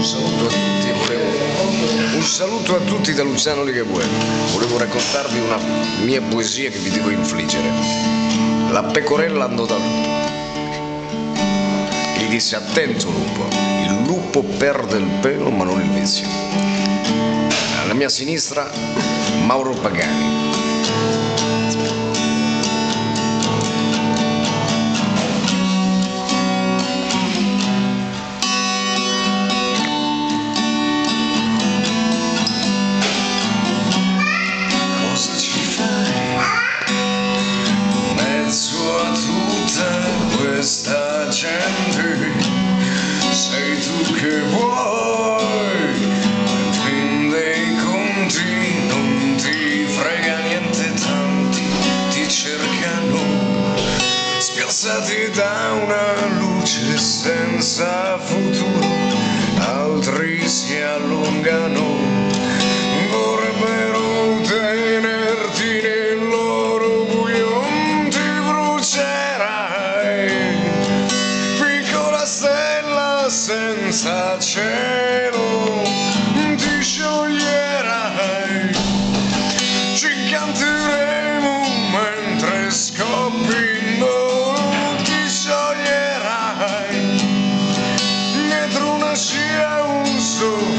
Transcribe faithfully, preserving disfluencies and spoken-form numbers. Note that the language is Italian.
Un saluto a tutti, volevo... un saluto a tutti da Luciano Ligabue. Volevo raccontarvi una mia poesia che vi devo infliggere. La pecorella andò dal lupo. Gli disse: attento lupo, il lupo perde il pelo ma non il vizio. Alla mia sinistra Mauro Pagani. Questa gente sei tu che vuoi, in fin dei conti non ti frega niente, tanti ti cercano, spiazzati da una luce senza futuro, altri si allungano, vorrebbero tenerti nel loro buio, ti brucerai. Senza cielo ti scioglierai, ci canteremo mentre scoppino, ti scioglierai, dietro una scia un sole.